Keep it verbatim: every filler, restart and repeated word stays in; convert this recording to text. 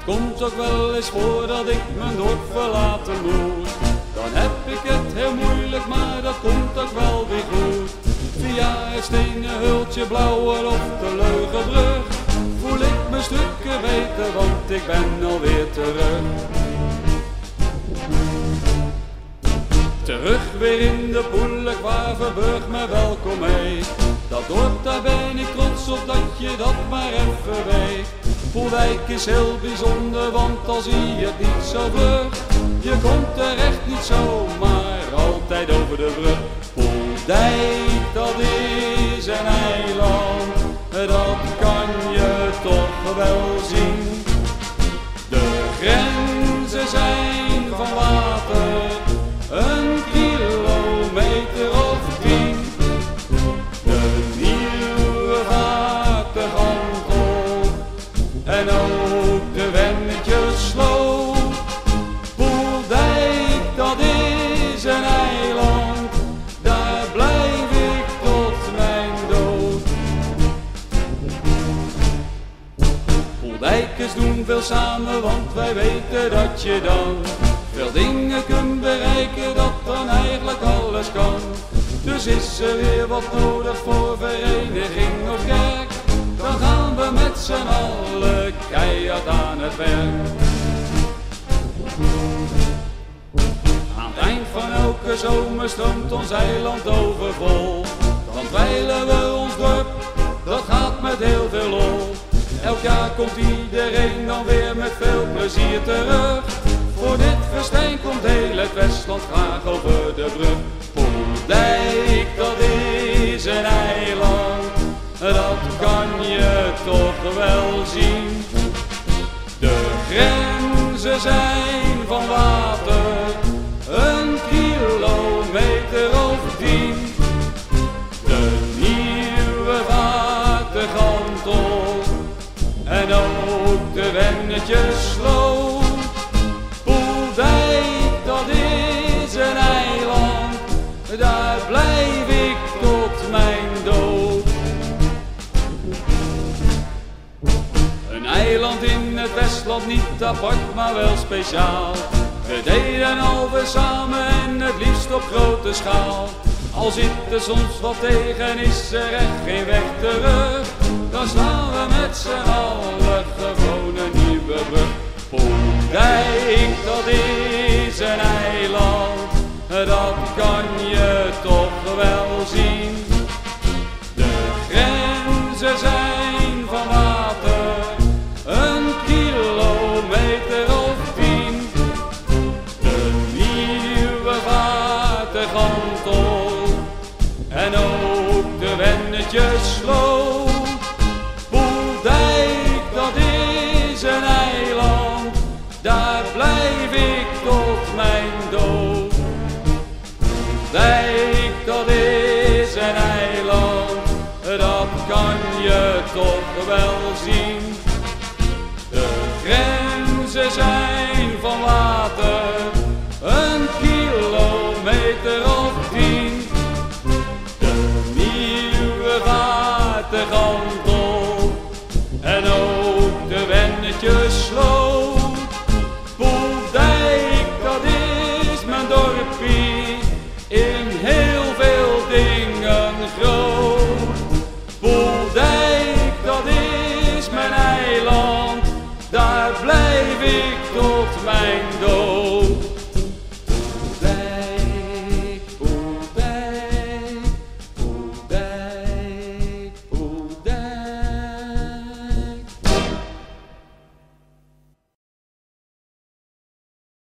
komt ook wel eens voor dat ik mijn dorp verlaten moet. Dan heb ik het heel moeilijk, maar dat komt ook wel weer goed. Via het stenen hultje Blauwer of de Leugenbrug voel ik me stukken beter, want ik ben alweer terug. Terug weer in de Poelek waar Verburg me welkom heet. Dat dorp, daar ben ik trots op dat je dat maar even weet. Poeldijk is heel bijzonder, want al zie je het niet zo vlug. Je komt er echt niet zomaar altijd over de brug. Poeldijk, dat is een eiland, dat kan je toch wel zien. De grenzen zijn van water, een kilometer of tien. De nieuwe watergantel en ook de Wennetjesloot. Poeldijk, dat is een eiland, daar blijf ik tot mijn dood. Poeldijkers doen veel samen, want wij weten dat je dan veel dingen kunt bereiken, dat dan eigenlijk alles kan. Dus is er weer wat nodig voor vereniging of kerk, dan gaan we met z'n allen keihard aan het werk. Aan het eind van elke zomer stroomt ons eiland overvol. Dan dweilen we ons dorp, dat gaat met heel veel lol. Elk jaar komt iedereen dan weer met veel plezier terug. Voor dit festijn komt heel het Westland graag over de brug. Poeldijk, dat is een eiland, dat kan je toch wel zien. De grenzen zijn van water, een kilometer of tien. De nieuwe watergantel en ook de Wennetjesloot. Poeldijk, dat is een eiland, daar blijf ik tot mijn dood. Een eiland in het Westland, niet apart, maar wel speciaal. We deden alweer samen en het liefst op grote schaal. Al zit er soms wat tegen, is er echt geen weg terug. Dan slaan we met z'n allen gewoon een nieuwe brug. Poeldijk, dat is een eiland, dat kan je toch wel zien. De grenzen zijn van water, een kilometer of tien. De nieuwe watergantel en ook de Wennetjesloot. Poeldijk, dat is een eiland, daar blijf ik tot mijn dood. Poeldijk, dat is een eiland, dat kan je toch wel zien. De grenzen zijn van water, een kilometer of tien. De nieuwe watergantel en ook de Wennetjesloot. Poeldijk, dat is mijn dorpie, in heel veel dingen groot. Poeldijk, dat is mijn eiland, daar blijf ik toch.